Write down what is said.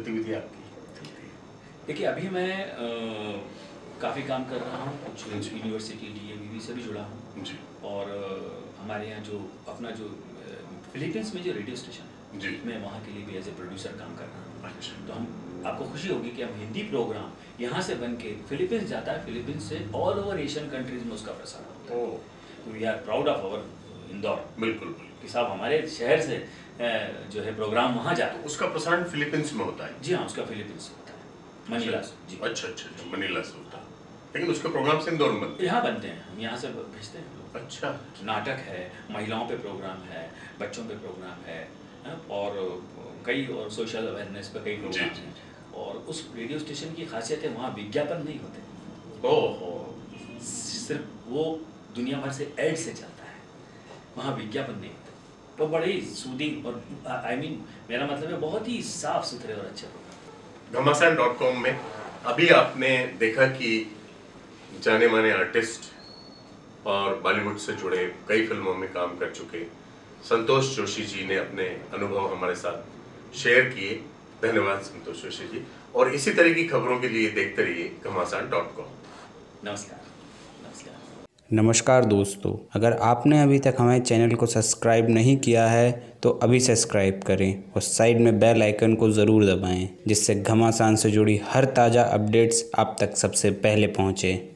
गतिविधि आपकी चलती है? देखिए, अभी मैं काफ़ी काम कर रहा हूँ, कुछ यूनिवर्सिटी DAVV से भी जुड़ा हूँ जी। और हमारे यहाँ जो अपना जो फिलीपींस में जो रेडियो स्टेशन है जी, मैं वहाँ के लिए भी एज ए प्रोड्यूसर काम कर रहा हूँ। अच्छा। तो हम आपको खुशी होगी कि हम हिंदी प्रोग्राम यहाँ से बन के फिलीपींस जाता है, फिलीपींस से ऑल ओवर एशियन कंट्रीज में उसका प्रसारण होता है। Oh, we are proud of our Indore बिल्कुल। कि साहब हमारे शहर से जो है प्रोग्राम वहाँ जाता है। उसका प्रसारण फिलीपींस में होता है? जी हाँ, उसका फिलीपींस से होता है, मनीला से। जी, अच्छा, मनीला से होता है, लेकिन उसके प्रोग्राम से इंदौर में बनते हैं? यहाँ बनते हैं, हम यहाँ से भेजते हैं लोग। अच्छा। नाटक है, महिलाओं पे प्रोग्राम है, बच्चों पे प्रोग्राम है, और कई और सोशल अवेयरनेस पे कई प्रोग्राम हैं। और उस रेडियो स्टेशन की खासियत है वहाँ विज्ञापन नहीं होते। ओहो, सिर्फ वो दुनिया भर से एड से चलता है, वहाँ विज्ञापन नहीं होते। तो बड़े ही सूदिंग और मेरा मतलब है बहुत ही साफ सुथरे और अच्छे प्रोग्राम। घमासान.com में अभी आपने देखा कि जाने माने आर्टिस्ट और बॉलीवुड से जुड़े कई फिल्मों में काम कर चुके संतोष जोशी जी ने अपने अनुभव हमारे साथ शेयर किए। धन्यवाद संतोष जोशी जी, और इसी तरह की खबरों के लिए देखते रहिए घमासान.com। नमस्कार। नमस्कार दोस्तों, अगर आपने अभी तक हमारे चैनल को सब्सक्राइब नहीं किया है तो अभी सब्सक्राइब करें और साइड में बेल आइकन को ज़रूर दबाएं, जिससे घमासान से जुड़ी हर ताज़ा अपडेट्स आप तक सबसे पहले पहुँचे।